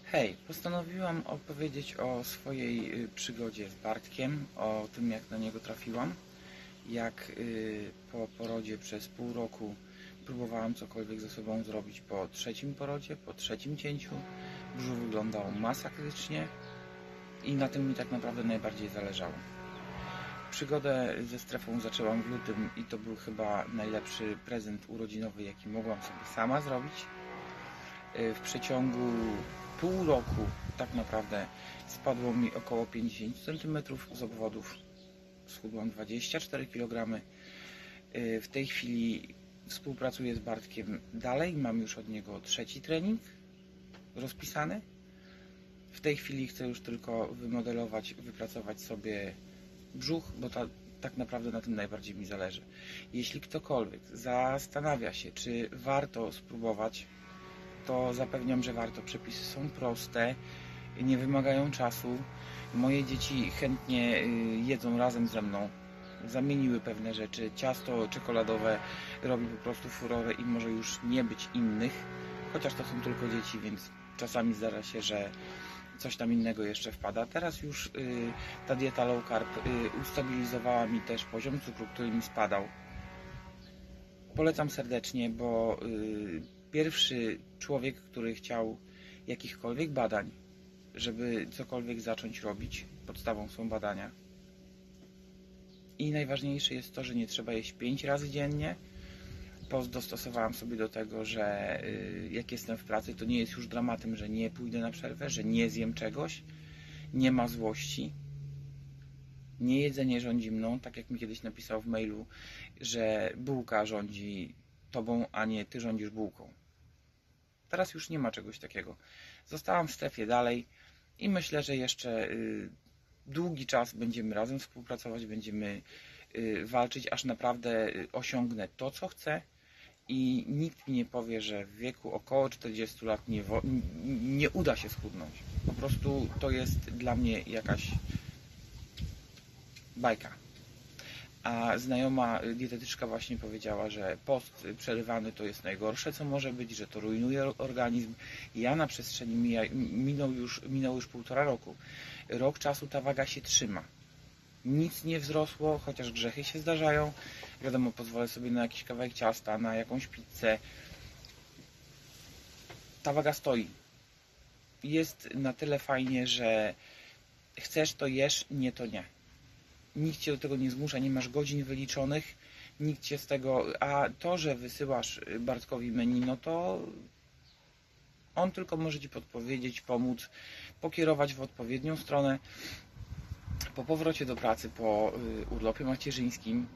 Hej, postanowiłam opowiedzieć o swojej przygodzie z Bartkiem, o tym jak na niego trafiłam, jak po porodzie przez pół roku próbowałam cokolwiek ze sobą zrobić po trzecim porodzie, po trzecim cięciu. Brzuch wyglądał masakrycznie i na tym mi tak naprawdę najbardziej zależało. Przygodę ze strefą zaczęłam w lutym i to był chyba najlepszy prezent urodzinowy, jaki mogłam sobie sama zrobić. W przeciągu pół roku tak naprawdę spadło mi około 50 cm, z obwodów schudłam 24 kg. W tej chwili współpracuję z Bartkiem dalej, mam już od niego trzeci trening rozpisany. W tej chwili chcę już tylko wymodelować, wypracować sobie brzuch, bo tak naprawdę na tym najbardziej mi zależy. Jeśli ktokolwiek zastanawia się, czy warto spróbować, to zapewniam, że warto. Przepisy są proste, nie wymagają czasu. Moje dzieci chętnie jedzą razem ze mną. Zamieniły pewne rzeczy. Ciasto czekoladowe robi po prostu furorę i może już nie być innych. Chociaż to są tylko dzieci, więc czasami zdarza się, że coś tam innego jeszcze wpada. Teraz już ta dieta low carb ustabilizowała mi też poziom cukru, który mi spadał. Polecam serdecznie, bo pierwszy człowiek, który chciał jakichkolwiek badań, żeby cokolwiek zacząć robić, podstawą są badania. I najważniejsze jest to, że nie trzeba jeść 5 razy dziennie. Post dostosowałam sobie do tego, że jak jestem w pracy, to nie jest już dramatem, że nie pójdę na przerwę, że nie zjem czegoś. Nie ma złości. Nie jedzenie rządzi mną, tak jak mi kiedyś napisał w mailu, że bułka rządzi tobą, a nie ty rządzisz bułką. Teraz już nie ma czegoś takiego. Zostałam w strefie dalej i myślę, że jeszcze długi czas będziemy razem współpracować, będziemy walczyć, aż naprawdę osiągnę to, co chcę i nikt mi nie powie, że w wieku około 40 lat nie uda się schudnąć. Po prostu to jest dla mnie jakaś bajka. A znajoma dietetyczka właśnie powiedziała, że post przerywany to jest najgorsze, co może być, że to rujnuje organizm. Ja na przestrzeni minął już 1,5 roku. Rok czasu ta waga się trzyma. Nic nie wzrosło, chociaż grzechy się zdarzają. Wiadomo, pozwolę sobie na jakiś kawałek ciasta, na jakąś pizzę. Ta waga stoi. Jest na tyle fajnie, że chcesz to jesz, nie to nie. Nikt cię do tego nie zmusza, nie masz godzin wyliczonych, nikt cię z tego... A to, że wysyłasz Bartkowi menu, no to on tylko może ci podpowiedzieć, pomóc, pokierować w odpowiednią stronę. Po powrocie do pracy, po urlopie macierzyńskim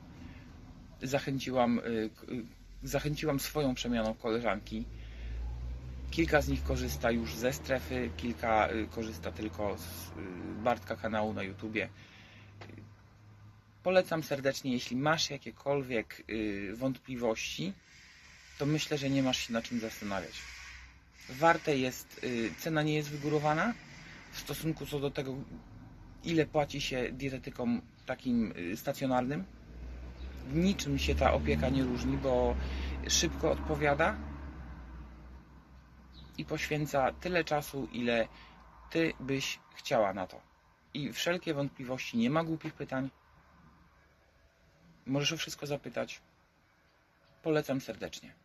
zachęciłam swoją przemianą koleżanki. Kilka z nich korzysta już ze strefy, kilka korzysta tylko z Bartka kanału na YouTubie. Polecam serdecznie, jeśli masz jakiekolwiek wątpliwości, to myślę, że nie masz się na czym zastanawiać. Warte jest, cena nie jest wygórowana w stosunku co do tego, ile płaci się dietetykom takim stacjonarnym. W niczym się ta opieka nie różni, bo szybko odpowiada i poświęca tyle czasu, ile ty byś chciała na to. I wszelkie wątpliwości, nie ma głupich pytań. Możesz o wszystko zapytać. Polecam serdecznie.